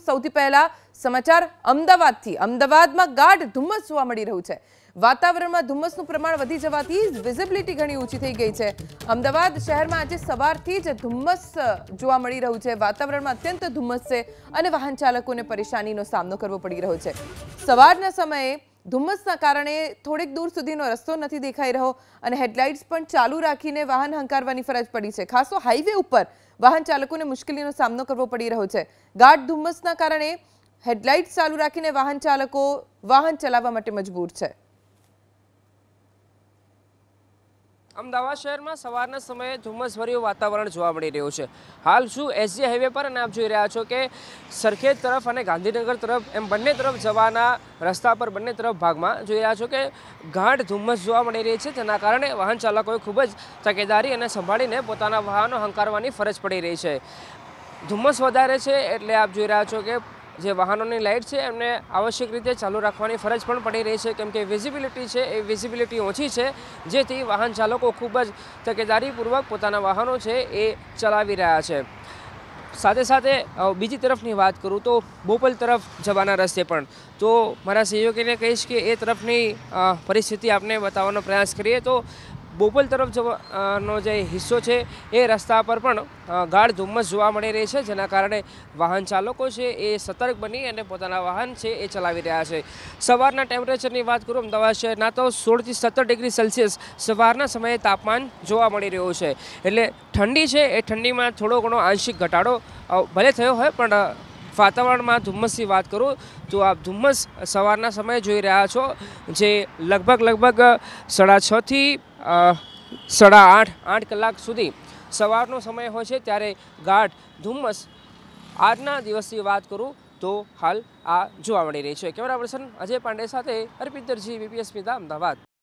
સૌથી પહેલા સમાચાર અમદાવાદથી। અમદાવાદમાં ગાઢ ધુમ્મસ જોવા મળી રહ્યું છે। વાતાવરણમાં ધુમ્મસનું પ્રમાણ વધી જવાથી વિઝિબિલિટી ઘણી ઊંચી થઈ ગઈ છે। અમદાવાદ શહેરમાં આજે સવારથી જ ધુમ્મસ જોવા મળી રહ્યું છે। વાતાવરણમાં અત્યંત ધુમ્મસ છે અને વાહન ચાલકોને પરેશાનીનો સામનો કરવો પડી રહ્યો છે। સવારના સમયે ધુમ્મસના કારણે થોડેક દૂર સુધીનો રસ્તો નથી દેખાઈ રહ્યો અને હેડલાઇટ્સ પણ ચાલુ રાખીને વાહન હંકારવાની ફરજ પડી છે। ખાસ તો હાઈવે ઉપર વાહન ચાલકોને મુશ્કેલીનો સામનો કરવો પડી રહ્યો છે। ગાઢ ધુમ્મસના કારણે હેડલાઇટ્સ ચાલુ રાખીને વાહન ચાલકો વાહન ચલાવવા માટે મજબૂર છે। અમદાવાદ શહેરમાં સવારના સમયે ધુમ્મસભર્યું વાતાવરણ જોવા મળી રહ્યું છે। હાલ શું એસજી હાઈવે પર અને આપ જોઈ રહ્યા છો કે સરખેજ તરફ અને ગાંધીનગર તરફ એમ બંને તરફ જવાના રસ્તા પર બંને તરફ ભાગમાં જોઈ રહ્યા છો કે ગાઢ ધુમ્મસ જોવા મળી રહી છે, જેના કારણે વાહન ચાલકોએ ખૂબ જ તકેદારી અને સંભાળીને પોતાના વાહનો હંકારવાની ફરજ પડી રહી છે। ધુમ્મસ વધારે છે એટલે આપ જોઈ રહ્યા છો કે જે વાહનોની લાઇટ છે એમને આવશ્યક રીતે ચાલુ રાખવાની ફરજ પણ પડી રહી છે, કેમ કે વિઝિબિલિટી છે એ વિઝિબિલિટી ઓછી છે, જેથી વાહન ચાલકો ખૂબ જ તકેદારીપૂર્વક પોતાના વાહનો છે એ ચલાવી રહ્યા છે। સાથે સાથે બીજી તરફની વાત કરું તો બોપલ તરફ જવાના રસ્તે પણ તો મારા સહયોગીને કહીશ કે એ તરફની પરિસ્થિતિ આપને બતાવવાનો પ્રયાસ કરીએ તો બોપલ તરફ જવાનો જે હિસ્સો છે એ રસ્તા પર પણ ગાઢ ધુમ્મસ જોવા મળી રહી છે, જેના કારણે વાહન ચાલકો છે એ સતર્ક બની અને પોતાના વાહન છે એ ચલાવી રહ્યા છે। સવારના ટેમ્પરેચરની વાત કરું અમદાવાદ શહેરના તો 16 થી 17 ડિગ્રી સેલ્સિયસ સવારના સમયે તાપમાન જોવા મળી રહ્યું છે। એટલે ઠંડી છે એ ઠંડીમાં થોડો ઘણો આંશિક ઘટાડો ભલે થયો હોય, પણ વાતાવરણમાં ધુમ્મસની વાત કરું તો આપ ધુમ્મસ સવારના સમયે જોઈ રહ્યા છો, જે લગભગ 6:30 થી 8:30 કલાક સુધી સવારનો સમય હોય છે, ત્યારે ગાઢ ધુમ્મસ આજના દિવસની વાત કરું તો હાલ આ જોવા મળી રહી છે। કેમેરા પર્સન અજય પાંડે સાથે અર્પિત દરજી, બીપીએસ સ્મિતા, અમદાવાદ।